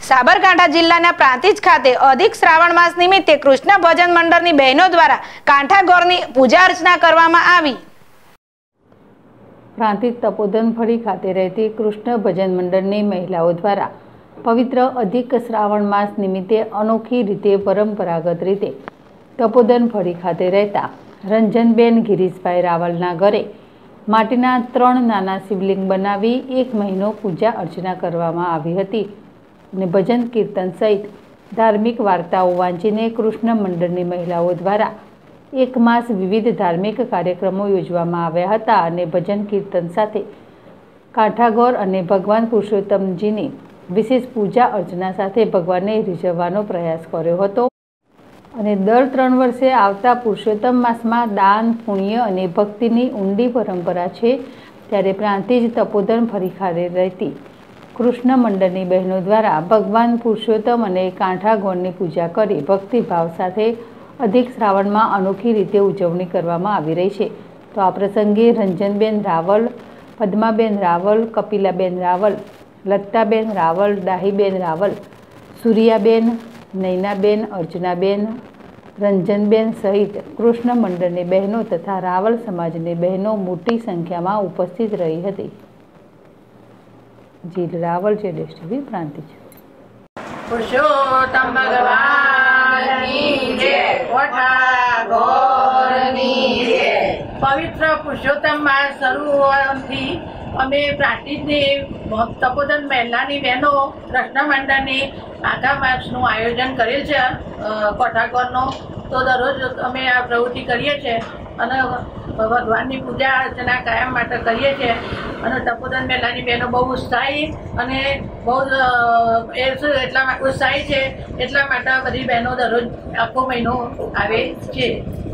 સાબરકાંઠા જિલ્લાના પ્રાંતિજ ખાતે અધિક શ્રાવણ માસ નિમિત્તે કૃષ્ણ ભજન મંડળની બહેનો દ્વારા કાંઠા ગોરની પૂજા અર્ચના કરવામાં આવી। પ્રાંતિજ તપોધન ફળી ખાતે રહેતી કૃષ્ણ ભજન મંડળની મહિલાઓ દ્વારા પવિત્ર અધિક શ્રાવણ માસ નિમિત્તે અનોખી રીતે પરંપરાગત રીતે તપોધન ફળી ખાતે રહેતા રંજનબેન ગિરીશભાઈ રાવલના ઘરે માટીના 3 નાના શિવલિંગ બનાવી 1 મહિનો પૂજા અર્ચના કરવામાં આવી હતી અને ભજન કીર્તન સહિત ધાર્મિક વાર્તાઓ વાંચીને કૃષ્ણ મંડળની મહિલાઓ દ્વારા 1 માસ વિવિધ ધાર્મિક કાર્યક્રમો યોજવામાં આવ્યા હતા અને ભજન કીર્તન સાથે કાંઠાગોર અને ભગવાન પુરુષોત્તમજીની વિશેષ પૂજા અર્ચના સાથે ભગવાનને રીઝવવાનો પ્રયાસ કર્યો હતો અને દર 3 વર્ષે આવતા પુરુષોત્તમ માસમાં દાન પુણ્ય અને ભક્તિની ઊંડી પરંપરા છે। ત્યારે પ્રાંતિજ તપોધન ફળી ખાતે રહેતી કૃષ્ણ મંડળની બહેનો દ્વારા ભગવાન પુરુષોત્તમ અને કાંઠાગોરની પૂજા કરી ભક્તિભાવ સાથે અધિક શ્રાવણમાં અનોખી રીતે ઉજવણી કરવામાં આવી રહી છે। તો આ પ્રસંગે રંજનબેન રાવલ, પદ્માબેન રાવલ, કપિલાબેન રાવલ, લતાબેન રાવલ, દાહીબેન રાવલ, સૂર્યાબેન, નૈનાબેન, અર્ચનાબેન, રંજનબેન સહિત કૃષ્ણ મંડળની બહેનો તથા રાવલ સમાજની બહેનો મોટી સંખ્યામાં ઉપસ્થિત રહી હતી। જીલ રાવલ, જેડેશ ટીવી, પ્રાંતિજ। પુરુષોત્તમ ભગવાનની જય, કાંઠાગોરની જય। પવિત્ર પુરુષોત્તમ માસ શરૂ હોવાથી અમે પ્રાંતિજની તપોધન મહિલાની બહેનો કૃષ્ણ મંડળની આખા માસનું આયોજન કરેલ છે કાંઠાગોરનો। તો દરરોજ અમે આ પ્રવૃત્તિ કરીએ છીએ અને ભગવાનની પૂજા અર્ચના કાયમ માટે કરીએ છીએ અને તપોધન મહિલાની બહેનો બહુ ઉત્સાહી અને બહુ એટલા ઉત્સાહી છે, એટલા માટે બધી બહેનો દરરોજ આખો મહિનો આવે છે।